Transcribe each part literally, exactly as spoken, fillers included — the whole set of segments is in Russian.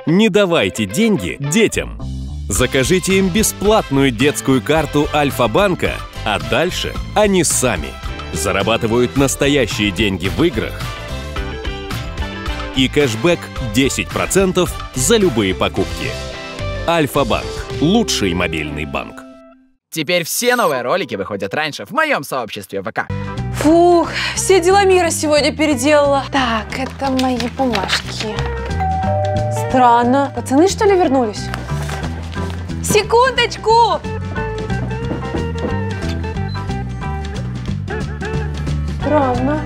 Не давайте деньги детям. Закажите им бесплатную детскую карту Альфа-банка, а дальше они сами зарабатывают настоящие деньги в играх и кэшбэк десять процентов за любые покупки. Альфа-банк – лучший мобильный банк. Теперь все новые ролики выходят раньше в моем сообществе ВК. Фух, все дела мира сегодня переделала. Так, это мои бумажки. Странно. Пацаны, что ли, вернулись? Секундочку! Странно.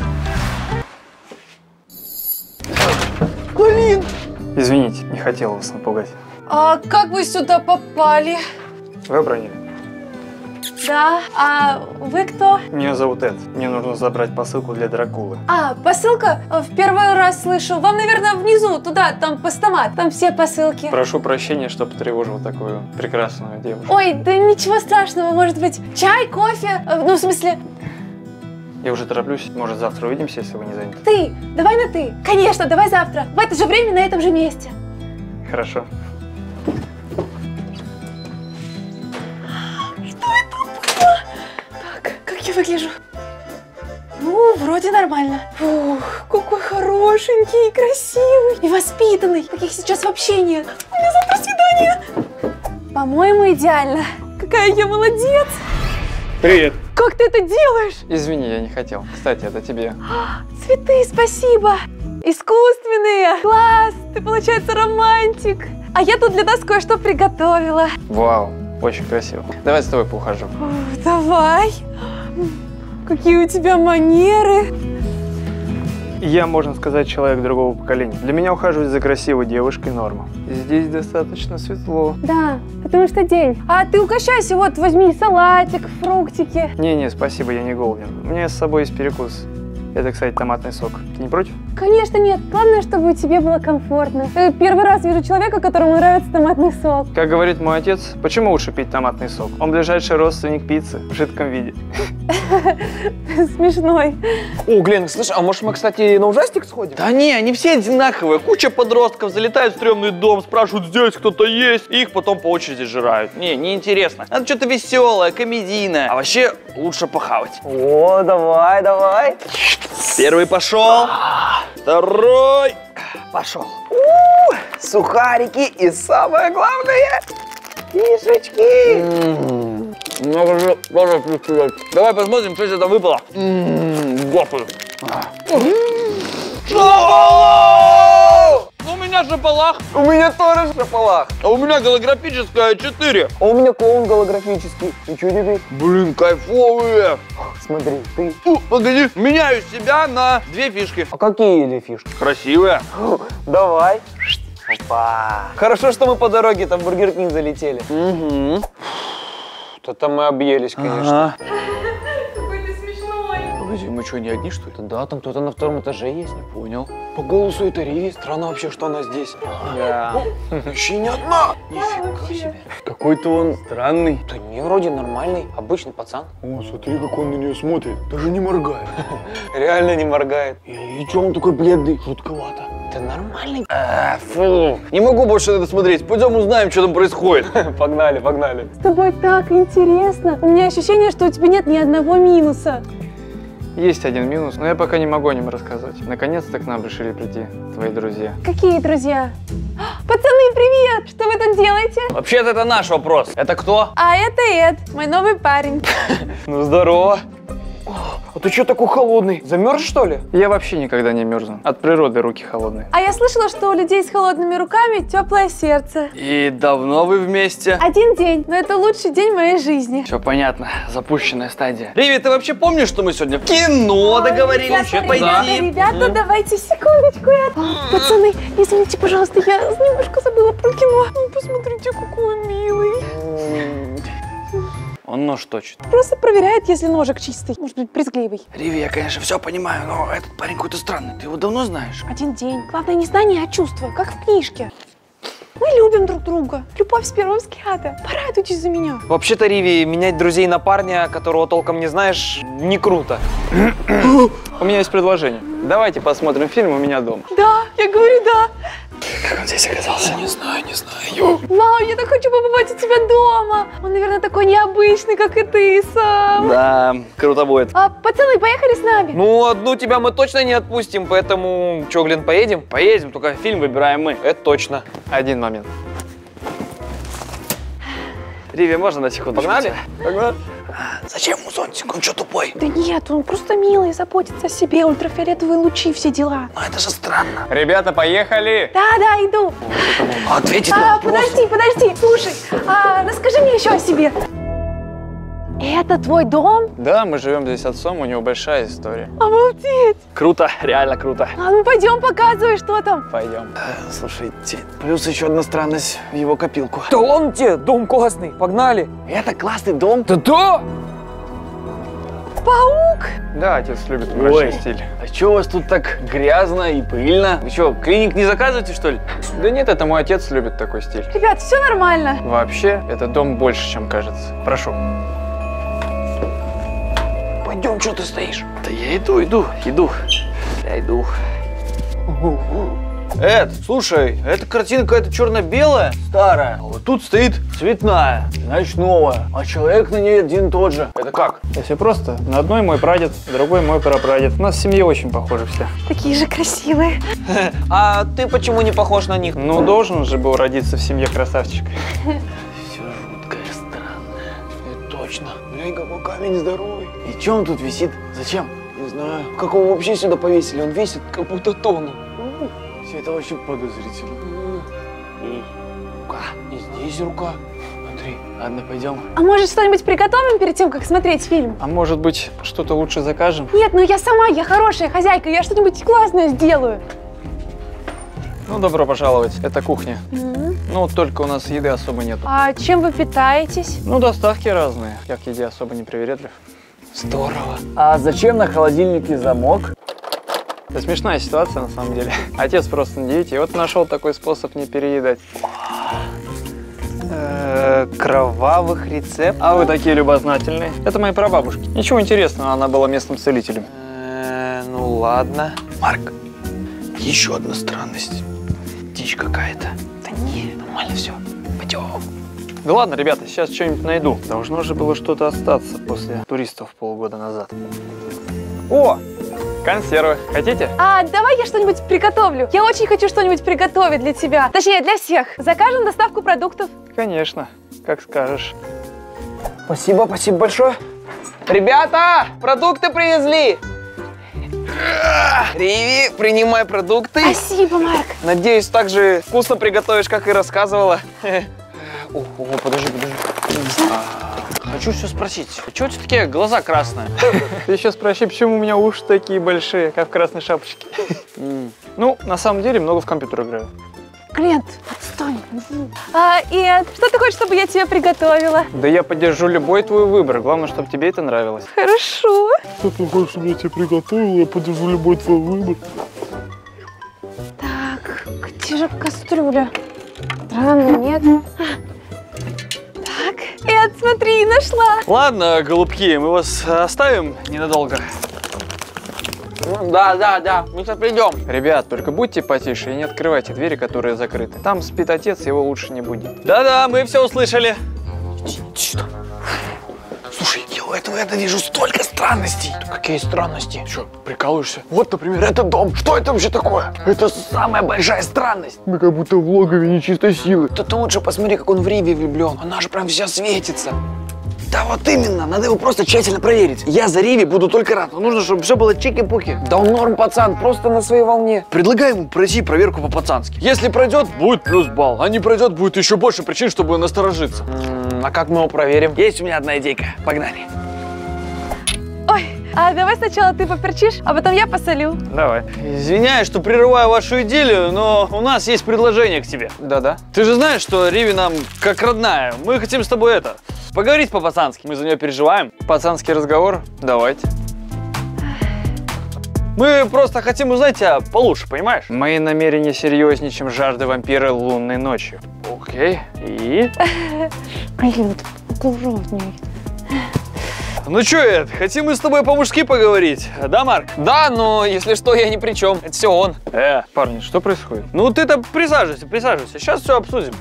Блин! Извините, не хотел вас напугать. А как вы сюда попали? Вы обронили? Да. А вы кто? Меня зовут Эд. Мне нужно забрать посылку для Дракулы. А, посылка? В первый раз слышу. Вам, наверное, внизу, туда, там постамат. Там все посылки. Прошу прощения, что потревожил такую прекрасную девушку. Ой, да ничего страшного. Может быть, чай, кофе? Ну, в смысле... Я уже тороплюсь. Может, завтра увидимся, если вы не заняты? Ты! Давай на ты! Конечно, давай завтра. В это же время, на этом же месте. Хорошо. Как я выгляжу? Ну, вроде нормально. Фух, какой хорошенький, и красивый, и воспитанный. Таких сейчас вообще нет. У меня завтра свидание. По-моему, идеально. Какая я молодец. Привет. Как ты это делаешь? Извини, я не хотел. Кстати, это тебе. Цветы, спасибо. Искусственные. Класс, ты, получается, романтик. А я тут для нас кое-что приготовила. Вау, очень красиво. Давай с тобой поухожу. О, давай. Какие у тебя манеры. Я, можно сказать, человек другого поколения. Для меня ухаживать за красивой девушкой норма. Здесь достаточно светло. Да, потому что день. А ты угощайся, вот возьми салатик, фруктики. Не-не, спасибо, я не голоден. У меня с собой есть перекус. Это, кстати, томатный сок. Ты не против? Конечно нет. Главное, чтобы тебе было комфортно. Я первый раз вижу человека, которому нравится томатный сок. Как говорит мой отец, почему лучше пить томатный сок? Он ближайший родственник пиццы в жидком виде. Смешной. О, Глен, слышь, а может мы, кстати, на ужастик сходим? Да не, они все одинаковые. Куча подростков залетают в стрёмный дом, спрашивают, здесь кто-то есть, и их потом по очереди жрают. Не, неинтересно. Надо что-то веселое, комедийное. А вообще лучше похавать. О, давай, давай. Первый пошел, второй пошел. У-у-у, сухарики и самое главное, фишечки. Много же тоже плюс. Давай посмотрим, что это выпало. Господи. Шапалах! У меня шапалах. У меня тоже шапалах. А у меня голографическая четыре. А у меня клоун голографический. Ничего теперь? Блин, кайфовые. Смотри, ты. О, погоди, меняю себя на две фишки. А какие или фишки? Красивые. Давай. Опа. Хорошо, что мы по дороге там в Бургер Кинг залетели. Угу. То-то мы объелись, конечно. Ага. Какой ты смешной. Погоди, мы что, не одни, что ли? Да, там кто-то на втором этаже есть. Не понял. По голосу это Риви. Странно вообще, что она здесь. Да. Еще не одна. Нифига себе. Какой-то он странный. Да не, вроде нормальный, обычный пацан. О, смотри, как он на нее смотрит. Даже не моргает. Реально не моргает. И, и че он такой бледный? Жутковато. Да нормальный. А, фу. Не могу больше на это смотреть. Пойдем узнаем, что там происходит. Погнали, погнали. С тобой так интересно. У меня ощущение, что у тебя нет ни одного минуса. Есть один минус, но я пока не могу о нем рассказывать. Наконец-то к нам решили прийти твои друзья. Какие друзья? Пацаны, привет! Что вы тут делаете? Вообще-то это наш вопрос. Это кто? А это Эд, мой новый парень. Ну, здорово. А ты что такой холодный? Замерз, что ли? Я вообще никогда не мерзну. От природы руки холодные. А я слышала, что у людей с холодными руками теплое сердце. И давно вы вместе? Один день, но это лучший день моей жизни. Все понятно. Запущенная стадия. Риви, ты вообще помнишь, что мы сегодня в кино договорились? Ребята, Вообще ребята, пойти? ребята, давайте секундочку. Эд. Пацаны, извините, пожалуйста, я немножко забыла про кино. Ну, посмотрите, какой он милый. Он нож точит. Просто проверяет, если ножик чистый. Может быть, брезгливый. Риви, я, конечно, все понимаю, но этот парень какой-то странный. Ты его давно знаешь? Один день. Главное не знание, а чувство, как в книжке. Мы любим друг друга. Любовь с первого взгляда. Порадуйтесь за меня. Вообще-то, Риви, менять друзей на парня, которого толком не знаешь, не круто. У меня есть предложение. Давайте посмотрим фильм у меня дома. Да, я говорю да. Как он здесь оказался? Не знаю, не знаю. Вау, я так хочу побывать у тебя дома. Он, наверное, такой необычный, как и ты сам. Да, круто будет. А, пацаны, поехали с нами? Ну, одну тебя мы точно не отпустим, поэтому... Че, Глен, поедем? Поедем, только фильм выбираем мы. Это точно. Один момент. Риви, можно на секунду? Погнали? Погнали. Зачем ему зонтик? Он что, тупой? Да нет, он просто милый, заботится о себе, ультрафиолетовые лучи, все дела. Ну, это же странно. Ребята, поехали! Да, да, иду. Ответить А, на вопрос. подожди, подожди, слушай, а, расскажи мне еще о себе. Это твой дом? Да, мы живем здесь с отцом, у него большая история. Обалдеть. Круто, реально круто. А ну пойдем, показывай, что там. Пойдем. Слушайте, плюс еще одна странность в его копилку. Да он тебе, дом классный, погнали. Это классный дом. Да да! Паук. Да, отец любит мрачный стиль. А что у вас тут так грязно и пыльно? Вы что, клиник не заказываете, что ли? Да нет, это мой отец любит такой стиль. Ребят, все нормально. Вообще, этот дом больше, чем кажется. Прошу. Пойдем, что ты стоишь? Да я иду, иду, иду. Я иду. Эд, слушай, эта картина какая-то черно-белая, старая. А вот тут стоит цветная, значит новая. А человек на ней один тот же. Это как? Да все просто. На одной мой прадед, другой мой прапрадед. У нас в семье очень похожи все. Такие же красивые. А ты почему не похож на них? Ну, должен же был родиться в семье красавчика. Все жуткое, странное. Это точно. Блин, какой камень здоровый. И че он тут висит? Зачем? Не знаю. Как его вообще сюда повесили? Он весит, как будто тонну. Все это вообще подозрительно. И рука. И здесь рука. Смотри. Ладно, пойдем. А может, что-нибудь приготовим перед тем, как смотреть фильм? А может быть, что-то лучше закажем? Нет, ну я сама, я хорошая хозяйка, я что-нибудь классное сделаю. Ну, добро пожаловать. Это кухня. М. Ну, только у нас еды особо нету. А чем вы питаетесь? Ну, доставки разные. Я к еде особо не привередлив. Здорово. А зачем на холодильнике замок? Это смешная ситуация, на самом деле. Отец просто на диете, и вот нашел такой способ не переедать. Э, Кровавых рецептов. А вы такие любознательные. Это моей прабабушки. Ничего интересного, она была местным целителем. Э, ну ладно. Марк, еще одна странность. Дичь какая-то. Да не. Нормально все. Пойдем. Да ладно, ребята, сейчас что-нибудь найду. Должно же было что-то остаться после туристов полгода назад. О! Консервы. Хотите? А давай я что-нибудь приготовлю. Я очень хочу что-нибудь приготовить для тебя. Точнее, для всех. Закажем доставку продуктов. Конечно. Как скажешь. Спасибо, спасибо большое. Ребята, продукты привезли. Риви, принимай продукты. Спасибо, Марк. Надеюсь, так же вкусно приготовишь, как и рассказывала. О, о, подожди, подожди. Хочу все спросить. Чего у тебя такие глаза красные? Ты еще спроси, почему у меня уши такие большие, как в красной шапочке. Ну, на самом деле, много в компьютер играю. Клиент, отстань. А, Эд, что ты хочешь, чтобы я тебе приготовила? Да я поддержу любой твой выбор. Главное, чтобы тебе это нравилось. Хорошо. Что ты хочешь, чтобы я тебе приготовил? Я подержу любой твой выбор. Так, где же кастрюля? Странно, нет. Так, Эд, смотри, нашла. Ладно, голубки, мы вас оставим ненадолго. Да, да, да, мы сейчас придем. Ребят, только будьте потише и не открывайте двери, которые закрыты. Там спит отец, его лучше не будить. Да-да, мы все услышали. Слушай, я у этого я вижу столько странностей. Да какие странности? Что, прикалываешься? Вот, например, этот дом. Что это вообще такое? Это самая большая странность. Мы как будто в логове нечистой силы. Да ты лучше посмотри, как он в Риви влюблен. Она же прям вся светится. Да вот именно, надо его просто тщательно проверить. Я за Риви буду только рад, но нужно, чтобы все было чики-пуки. Да он норм пацан, просто на своей волне. Предлагаю ему пройти проверку по-пацански. Если пройдет, будет плюс балл. А не пройдет, будет еще больше причин, чтобы насторожиться. М-м, а как мы его проверим? Есть у меня одна идейка. Погнали. Ой, а давай сначала ты поперчишь, а потом я посолю. Давай. Извиняюсь, что прерываю вашу идиллию, но у нас есть предложение к тебе. Да-да. Ты же знаешь, что Риви нам как родная. Мы хотим с тобой это, поговорить по-пацански. Мы за нее переживаем. Пацанский разговор? Давайте. Мы просто хотим узнать тебя получше, понимаешь? Мои намерения серьезнее, чем жажда вампира лунной ночью. Окей. И? Блин, аккуратней. Ну чё, Эд, хотим мы с тобой по-мужски поговорить, да, Марк? Да, но если что, я ни при чем. Это все он. Э, парни, что происходит? Ну ты-то присаживайся, присаживайся, сейчас все обсудим.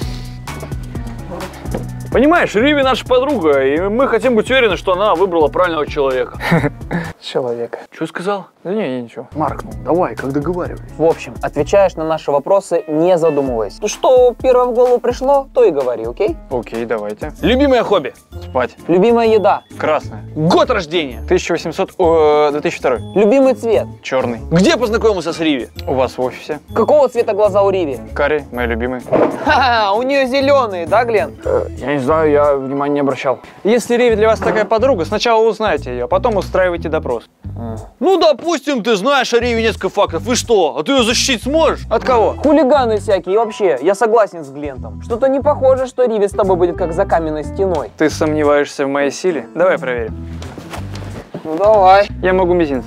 Понимаешь, Риви наша подруга, и мы хотим быть уверены, что она выбрала правильного человека. Человека. Что сказал? Да не, ничего. Марк, ну давай, как договаривались. В общем, отвечаешь на наши вопросы, не задумываясь. Что первое в голову пришло, то и говори, окей? Окей, давайте. Любимое хобби? Спать. Любимая еда. Красная. Год рождения? тысяча восемьсот... О, две тысячи второй. Любимый цвет. Черный. Где познакомился с Риви? У вас в офисе. Какого цвета глаза у Риви? Карри, мои любимые. Ха-ха, у нее зеленые, да, Глен? Я не знаю, я внимания не обращал. Если Риви для вас такая подруга, сначала узнайте ее, а потом устраивайте допрос. Ну, допустим, ты знаешь о Риве несколько фактов, и что? А ты ее защитить сможешь? От кого? Хулиганы всякие. И вообще, я согласен с Глентом. Что-то не похоже, что Риви с тобой будет как за каменной стеной. Ты сомневаешься в моей силе? Давай проверим. Ну давай. Я могу мизинец.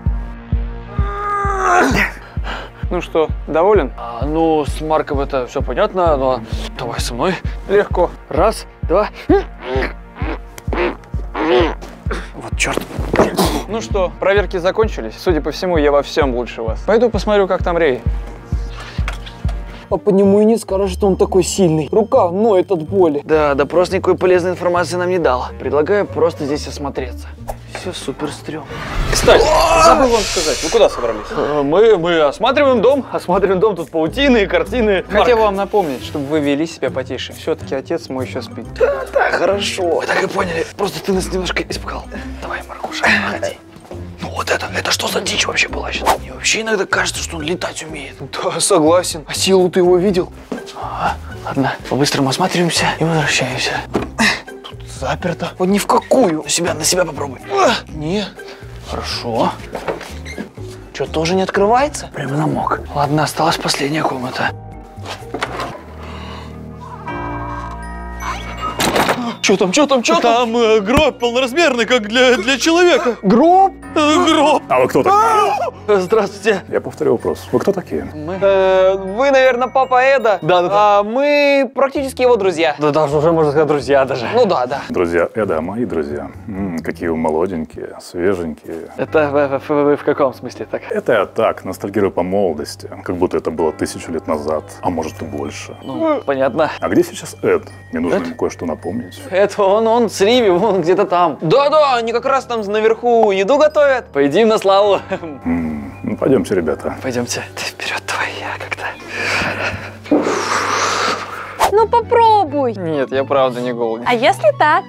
Ну что, доволен? А, ну, с Марком это все понятно, но давай со мной. Легко. Раз, два. Вот черт. Ну что, проверки закончились. Судя по всему, я во всем лучше вас. Пойду посмотрю, как там Рей. А по нему и не скажешь, что он такой сильный. Рука ноет от боли. Да, допрос никакой полезной информации нам не дал. Предлагаю просто здесь осмотреться. Все супер стрёмно. Кстати, забыл вам сказать, вы куда собрались? Мы, мы осматриваем дом, осматриваем дом, тут паутины, картины. Хотел вам напомнить, чтобы вы вели себя потише. Все-таки отец мой еще спит. Да, да, хорошо. Так и поняли. Просто ты нас немножко испугал. Давай, Маркуша, ходи. Ну вот это, это что за дичь вообще была сейчас? Мне вообще иногда кажется, что он летать умеет. Да, согласен. А силу ты его видел? А, ладно, по-быстрому осматриваемся и возвращаемся. Тут заперто. Вот ни в какую. На себя, на себя попробуй. Не. Хорошо. Что, тоже не открывается? Прям замок. Ладно, осталась последняя комната. Что там, что там, что там? Там э, гроб полноразмерный, как для, для человека. Гроб? Э, гроб. А вы кто такие? Здравствуйте. Я повторю вопрос. Вы кто такие? Э, вы, наверное, папа Эда. Да, да, да. А мы практически его друзья. Да даже уже, можно сказать, друзья даже. Ну да, да. Друзья Эда, мои друзья. М, какие вы молоденькие, свеженькие. Это вы, вы- вы в каком смысле так? Это я так, ностальгирую по молодости, как будто это было тысячу лет назад, а может и больше. Ну, понятно. А где сейчас Эд? Мне нужно ему кое-что напомнить. Это он, он с Риви, вон где-то там. Да-да, они как раз там наверху еду готовят. Поедим на славу. М, ну, пойдемте, ребята. Пойдемте. Ты вперед, давай, я как-то. Ну попробуй. Нет, я правда не голоден. А если так?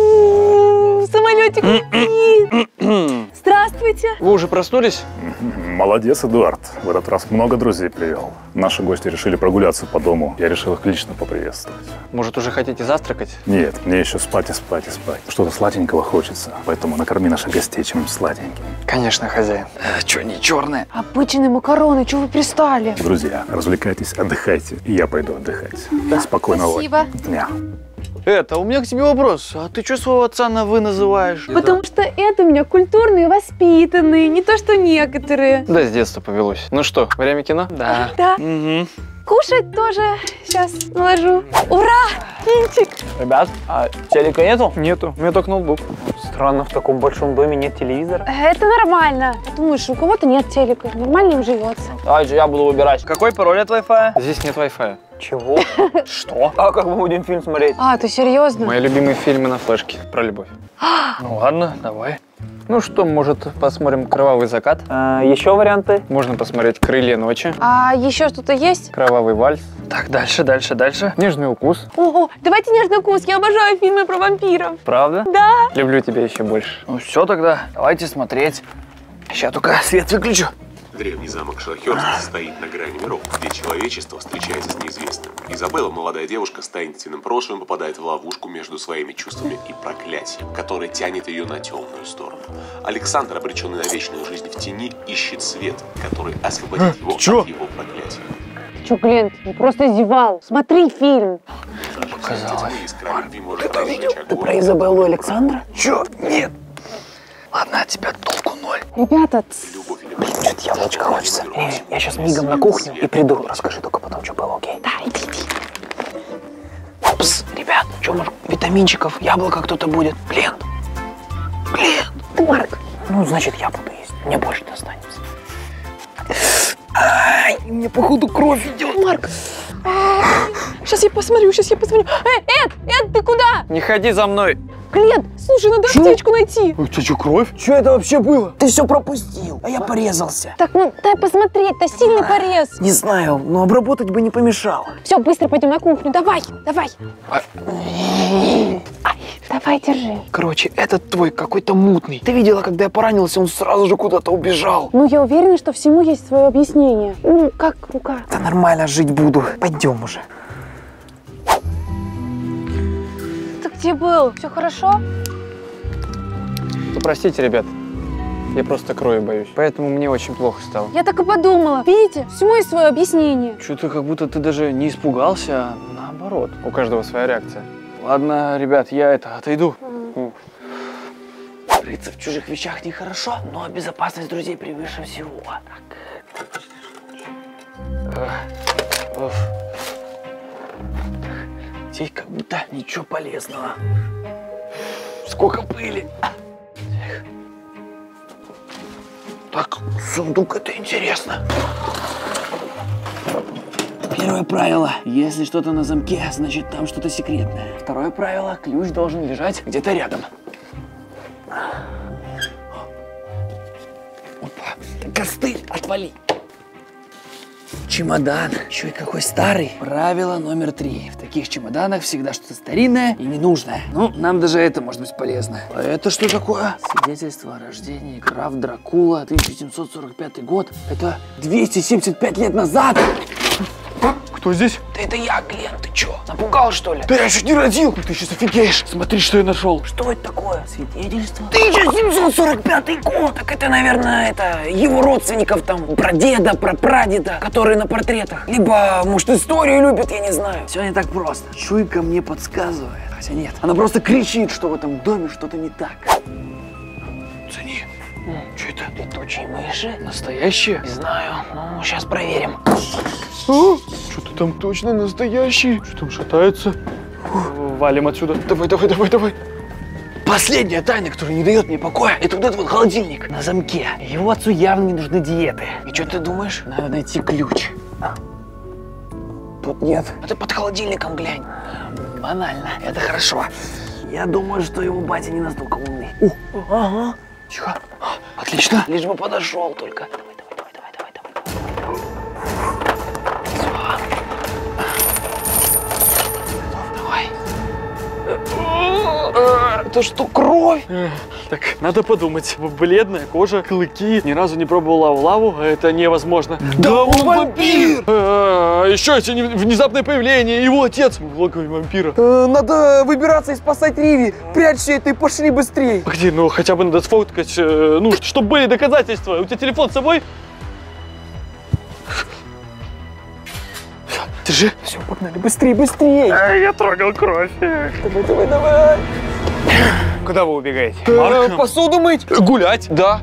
М-м-м, Самолетик летит. Здравствуйте. Вы уже проснулись? Молодец, Эдуард. В этот раз много друзей привел. Наши гости решили прогуляться по дому. Я решил их лично поприветствовать. Может, уже хотите завтракать? Нет, мне еще спать и спать и спать. Что-то сладенького хочется. Поэтому накорми наших гостей чем-нибудь сладеньким. Конечно, хозяин. Э, Че, не черное? Обычные макароны, чего вы пристали? Друзья, развлекайтесь, отдыхайте. И я пойду отдыхать. Спокойного Спасибо. дня. Это, у меня к тебе вопрос. А ты что своего отца на «вы» называешь? Потому что это у меня культурные и воспитанные, не то что некоторые. Да, с детства повелось. Ну что, время кино? Да. Да. Угу. Кушать тоже сейчас наложу. Ура! Кинчик! Ребят, а телека нету? Нету, у меня только ноутбук. Странно, в таком большом доме нет телевизора. Это нормально. Думаешь, у кого-то нет телека, нормально им живется. Давайте я буду выбирать. Какой пароль от Wi-Fi? Здесь нет Wi-Fi. Чего? Что? А как мы будем фильм смотреть? А, ты серьезно? Мои любимые фильмы на флешке про любовь. Ну ладно, давай. Ну что, может, посмотрим «Кровавый закат»? А, еще варианты? Можно посмотреть «Крылья ночи», А еще что-то есть? «Кровавый вальс», Так, дальше, дальше, дальше. «Нежный укус». Ого, давайте нежный вкус, я обожаю фильмы про вампиров. Правда? Да. Люблю тебя еще больше. Ну все тогда, давайте смотреть. Сейчас только свет выключу. Древний замок Шахерст стоит на грани миров, где человечество встречается с неизвестным. Изабелла, молодая девушка с таинственным прошлым, попадает в ловушку между своими чувствами и проклятием, которое тянет ее на темную сторону. Александр, обреченный на вечную жизнь в тени, ищет свет, который освободит его от его проклятия. Че, Глент, ты просто зевал. Смотри фильм. Показалось. Ты видел? Ты про Изабеллу и Александра? Че? Нет. Ладно, от тебя толку ноль. Ребята, Что-то яблочко хочется. Э, я сейчас мигом на кухню и приду. Расскажи только потом, что было, окей? да, иди, иди. Пс, ребят, что, может, витаминчиков, яблоко кто-то будет? Глент. Ну, значит, я буду есть. Мне больше достанется. Ай, мне походу кровь идет. Марк, сейчас я посмотрю, сейчас я посмотрю. Эй, Эд, Эд, ты куда? Не ходи за мной. Глент, слушай, надо аптечку найти. У тебя что, кровь? Что это вообще было? Ты все пропустил, а я порезался. Так, ну дай посмотреть, это сильный порез. Не знаю, но обработать бы не помешало. Все, быстро пойдем на кухню, давай, давай. А... Давай, держи. Короче, этот твой какой-то мутный. Ты видела, когда я поранился, он сразу же куда-то убежал. Ну, я уверена, что всему есть свое объяснение. Ну, как рука? Да нормально жить буду. Пойдем уже. Ты где был? Все хорошо? Ну, простите, ребят. Я просто крови боюсь. Поэтому мне очень плохо стало. Я так и подумала. Видите, всему есть свое объяснение. Что-то как будто ты даже не испугался, а наоборот. У каждого своя реакция. Ладно, ребят, я это, отойду. Mm. Рыться в чужих вещах нехорошо, но безопасность друзей превыше всего. Так. Здесь как будто ничего полезного. Сколько пыли. Так, сундук, это интересно. Первое правило. Если что-то на замке, значит там что-то секретное. Второе правило. Ключ должен лежать где-то рядом. Опа. Костыль, отвали. Чемодан. Еще и какой старый. Правило номер три. В таких чемоданах всегда что-то старинное и ненужное. Ну, нам даже это может быть полезно. А это что такое? Свидетельство о рождении граф Дракула, тысяча семьсот сорок пятый год. Это двести семьдесят пять лет назад. Кто здесь? Да это я, Глент, ты чё? Напугал, что ли? Да я чуть не родил! Ты сейчас офигеешь! Смотри, что я нашел! Что это такое? Свидетельство? тысяча семьсот сорок пятый год! Так это, наверное, это его родственников там, про деда, про прадеда, которые на портретах. Либо, может, историю любят, я не знаю. Все не так просто. Чуйка мне подсказывает. Хотя нет, она просто кричит, что в этом доме что-то не так. Цени. Что это? Летучие мыши? Настоящие? Не знаю. Ну, сейчас проверим. Что-то там точно настоящий. Что там шатается? Валим отсюда. Давай, давай, давай, давай. Последняя тайна, которая не дает мне покоя, это вот этот вот холодильник на замке. Его отцу явно не нужны диеты. И что ты думаешь? Надо найти ключ. А. Тут нет. Это под холодильником, глянь. Банально. Это хорошо. Я думаю, что его батя не настолько умный. О, ага. Тихо. Отлично. Лишь бы подошел только. Давай, давай, давай, давай, давай, давай. Давай. Это что, кровь? Так, надо подумать. Бледная кожа, клыки. Ни разу не пробовала лаву, а это невозможно. Да он вампир! А, еще эти внезапное появление, его отец в логове вампира. Надо выбираться и спасать Риви. Прячься это и пошли быстрее. Погоди, ну хотя бы надо сфоткать, ну, чтобы были доказательства. У тебя телефон с собой? Держи. Все, погнали, быстрее, быстрее. А, я трогал кровь. Давай, давай, давай. Куда вы убегаете? Э, посуду мыть. Гулять, да.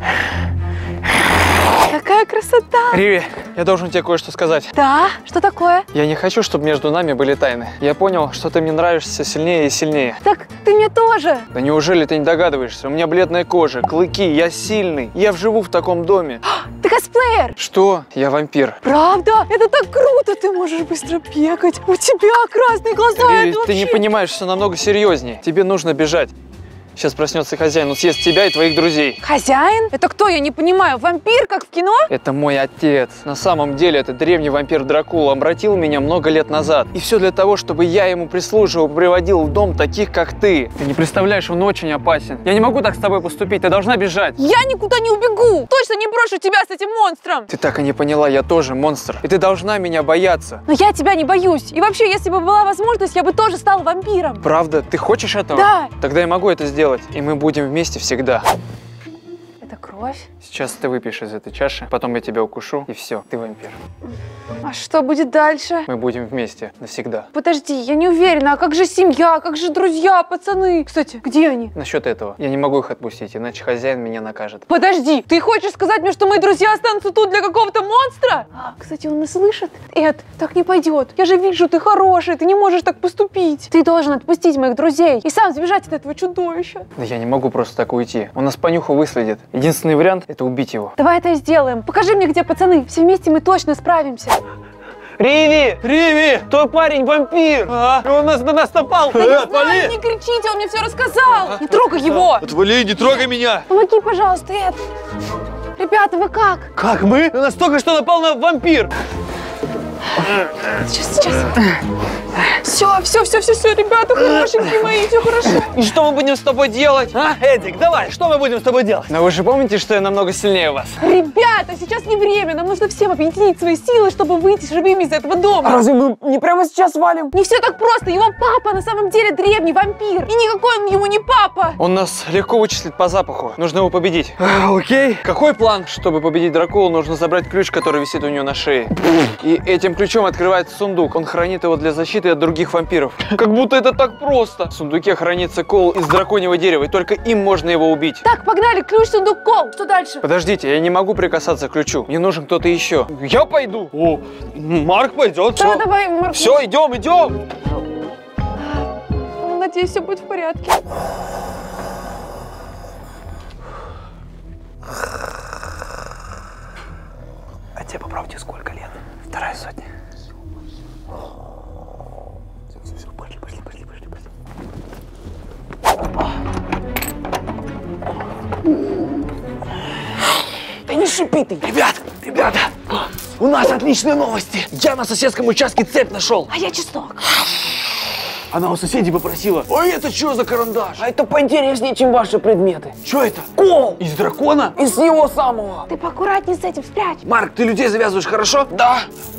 Какая красота! Риви, я должен тебе кое-что сказать. Да? Что такое? Я не хочу, чтобы между нами были тайны. Я понял, что ты мне нравишься сильнее и сильнее. Так ты мне тоже. Да неужели ты не догадываешься? У меня бледная кожа, клыки, я сильный. Я живу в таком доме. Ты косплеер. Что? Я вампир. Правда? Это так круто! Ты можешь быстро бегать. У тебя красные глаза. Риви, это ты вообще... не понимаешь, все намного серьезнее. Тебе нужно бежать. Сейчас проснется хозяин, он съест тебя и твоих друзей. Хозяин? Это кто? Я не понимаю. Вампир, как в кино? Это мой отец. На самом деле, это древний вампир Дракула обратил меня много лет назад. И все для того, чтобы я ему прислуживал, приводил в дом таких, как ты. Ты не представляешь, он очень опасен. Я не могу так с тобой поступить, ты должна бежать. Я никуда не убегу. Точно не брошу тебя с этим монстром. Ты так и не поняла, я тоже монстр. И ты должна меня бояться. Но я тебя не боюсь. И вообще, если бы была возможность, я бы тоже стала вампиром. Правда? Ты хочешь этого? Да. Тогда я могу это сделать. И мы будем вместе всегда. Это кровь? кровь. Сейчас ты выпьешь из этой чаши, потом я тебя укушу, и все, ты вампир. А что будет дальше? Мы будем вместе навсегда. Подожди, я не уверена, а как же семья, как же друзья, пацаны? Кстати, где они? Насчет этого, я не могу их отпустить, иначе хозяин меня накажет. Подожди, ты хочешь сказать мне, что мои друзья останутся тут для какого-то монстра? А, кстати, он нас слышит. Эд, так не пойдет. Я же вижу, ты хороший, ты не можешь так поступить. Ты должен отпустить моих друзей и сам сбежать от этого чудовища. Да я не могу просто так уйти. Он нас по нюху выследит. Единственный вариант — это убить его. Давай это и сделаем. Покажи мне, где пацаны. Все вместе мы точно справимся. Риви! Риви! Твой парень вампир! А? И он нас, на нас напал! Да не знаю, не кричите, он мне все рассказал! Не трогай его! Отвали, не трогай меня! Помоги, пожалуйста, Эд! Ребята, вы как? Как мы? На нас только что напал на вампир! Сейчас, сейчас. Все, все, все, все, все, ребята, хорошенькие мои, все хорошо. И что мы будем с тобой делать? А, Эдик, давай, что мы будем с тобой делать? Но вы же помните, что я намного сильнее вас? Ребята, сейчас не время, нам нужно всем объединить свои силы, чтобы выйти живыми из этого дома. А разве мы не прямо сейчас валим? Не все так просто, его папа на самом деле древний вампир. И никакой он ему не папа. Он нас легко вычислит по запаху, нужно его победить. А, окей. Какой план? Чтобы победить Дракулу, нужно забрать ключ, который висит у нее на шее. И этим ключом открывается сундук, он хранит его для защиты от других вампиров. Как будто это так просто. В сундуке хранится кол из драконьего дерева, и только им можно его убить. Так, погнали, ключ, сундук, кол. Что дальше? Подождите, я не могу прикасаться к ключу. Мне нужен кто-то еще. Я пойду. О, Марк пойдет. Да, давай, Марк. Все, идем, идем. Надеюсь, все будет в порядке. А тебе попробуйте сколько лет? Вторая сотня. Все, все, пошли, пошли, пошли, пошли, пошли. Да не шипи ты! Ребят, ребята, у нас отличные новости. Я на соседском участке цепь нашел. А я чеснок. Она у соседей попросила. Ой, это что за карандаш? А это поинтереснее, чем ваши предметы. Что это? Кол! Из дракона? Из него самого. Ты поаккуратней с этим, спрячь. Марк, ты людей завязываешь хорошо? Да.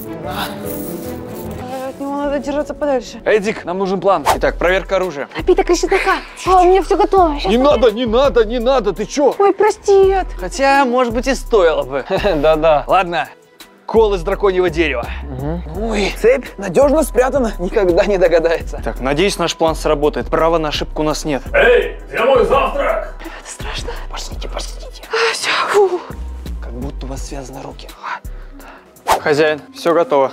От него надо держаться подальше. Эдик, нам нужен план. Итак, проверка оружия. Напиток из чеснока. А, у меня все готово. Сейчас Не посмотрим. надо, не надо, не надо, ты чё? Ой, прости, Эд. Хотя, может быть, и стоило бы. Да-да. Ладно, кол из драконьего дерева. Ой, цепь надежно спрятана, никогда не догадается. Так, надеюсь, наш план сработает. Права на ошибку у нас нет. Эй, где мой завтрак? Это страшно. Пошлите, пошлите. А, все, фу. Как будто у вас связаны руки. Хозяин, все готово.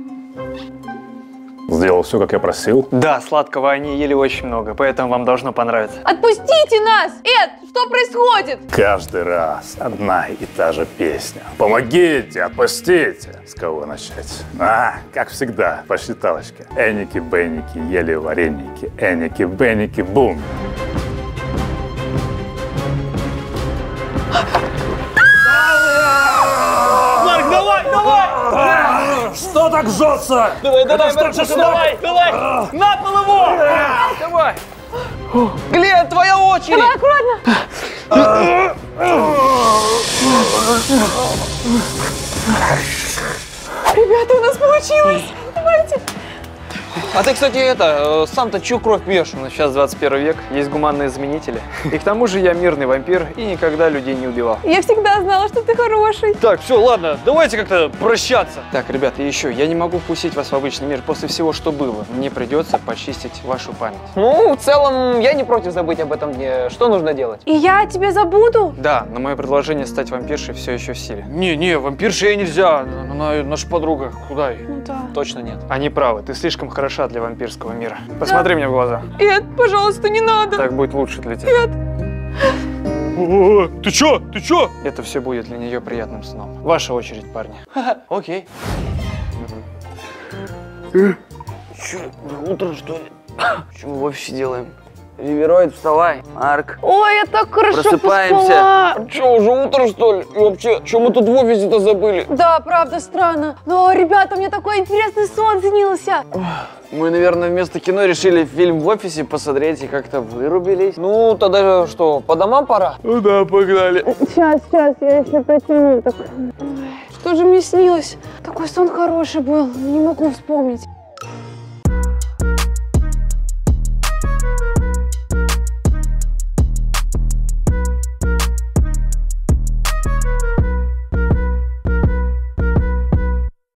Сделал все, как я просил. Да, сладкого они ели очень много, поэтому вам должно понравиться. Отпустите нас! Эд, что происходит? Каждый раз одна и та же песня. Помогите, отпустите. С кого начать? А, как всегда, по считалочке. Эники-беники ели вареники. Эники-беники, бум. Марк, давай, давай! Что так жжется? Давай, давай, Марк, давай, давай! На пол его! Давай! Глен, твоя очередь! Давай, аккуратно! Ребята, у нас получилось! Давайте! А ты, кстати, это, э, сам-то чью кровь пьешь? Ну, сейчас двадцать первый век, есть гуманные заменители. И к тому же я мирный вампир и никогда людей не убивал. Я всегда знала, что ты хороший. Так, все, ладно, давайте как-то прощаться. Так, ребята, и еще, я не могу впустить вас в обычный мир после всего, что было. Мне придется почистить вашу память. Ну, в целом, я не против забыть об этом дне. Что нужно делать? И я о тебе забуду? Да, но мое предложение стать вампиршей все еще в силе. Не, не, вампирша ей нельзя, она наша подруга, куда ей? Ну да. Точно нет. Они правы, ты слишком хороша для вампирского мира. Посмотри мне в глаза. Эд, пожалуйста, не надо. Так будет лучше для тебя. Эд. О, ты чё, ты чё? Это все будет для нее приятным сном. Ваша очередь, парни. Окей. Че, утро что ли? Что мы в офисе делаем? Ривероид, вставай. Марк. Ой, я так хорошо Просыпаемся. поспала. Че, уже утро что ли? И вообще, что мы тут в офисе-то забыли? Да, правда, странно. Но, ребята, мне такой интересный сон снился. Мы, наверное, вместо кино решили фильм в офисе посмотреть и как-то вырубились. Ну, тогда что, по домам пора? Ну да, погнали. Сейчас, сейчас, я еще протяну. Так... Ой, что же мне снилось? Такой сон хороший был, не могу вспомнить.